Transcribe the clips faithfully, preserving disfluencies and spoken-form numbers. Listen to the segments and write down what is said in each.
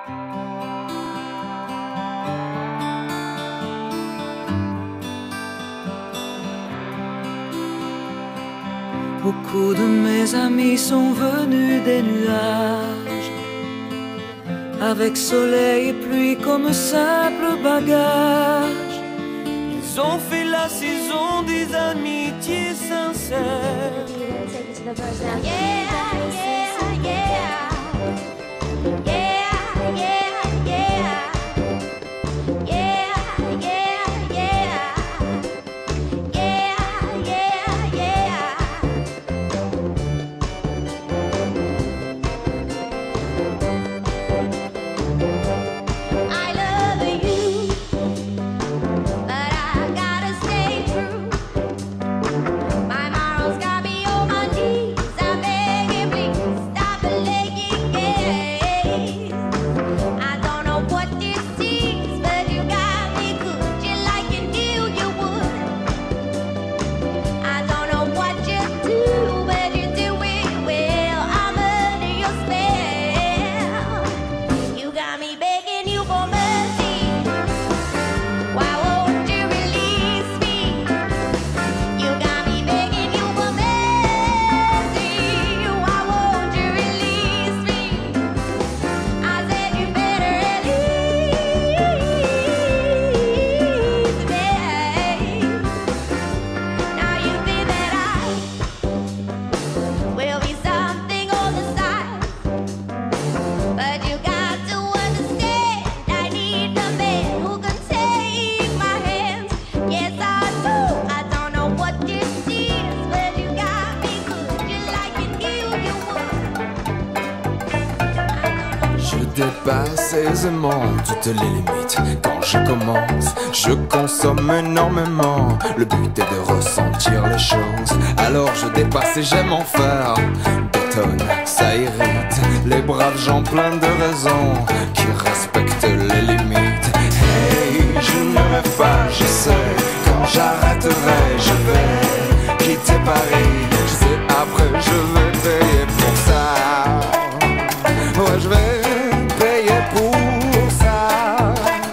Beaucoup de mes amis sont venus des nuages, avec soleil et pluie comme simple bagage. Ils ont fait la saison des amitiés sincères. Yeah, yeah, yeah. Je dépasse aisément toutes les limites. Quand je commence, je consomme énormément. Le but est de ressentir les choses. Alors je dépasse et j'aime en faire des tonnes. Ça irrite les braves gens pleins de raisons qui respectent les limites. Hey, je ne rêve pas, je sais. Quand j'arrêterai, je vais quitter Paris. Je sais après je vais payer pour ça. Ouais, je vais pour ça.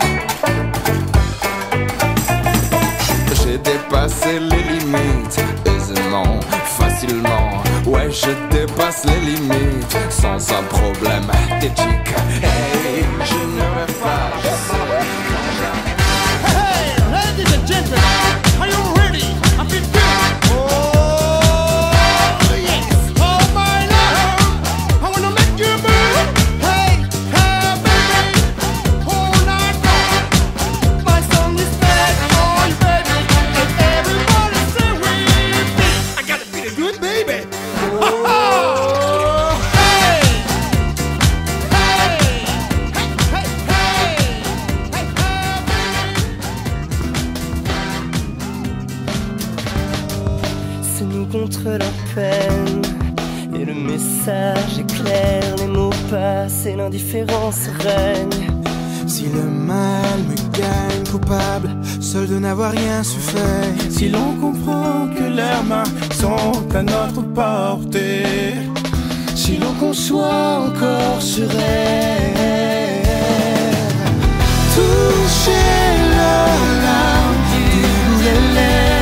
J'ai dépassé les limites aisément, facilement. Ouais, je dépasse les limites sans un problème éthique. Hey, je ne rêve pas, je sais quand j'arrive. Hey, ladies and gentlemen, are you ready? I feel good. Oh, yes. Oh, my love, I wanna make you move. Contre leur peine, et le message est clair, les mots passent et l'indifférence règne. Si le mal me gagne coupable, seul de n'avoir rien su faire. Si l'on comprend que leurs mains sont à notre portée, si l'on conçoit encore ce rêve, toucher leurs larmes, dérouler les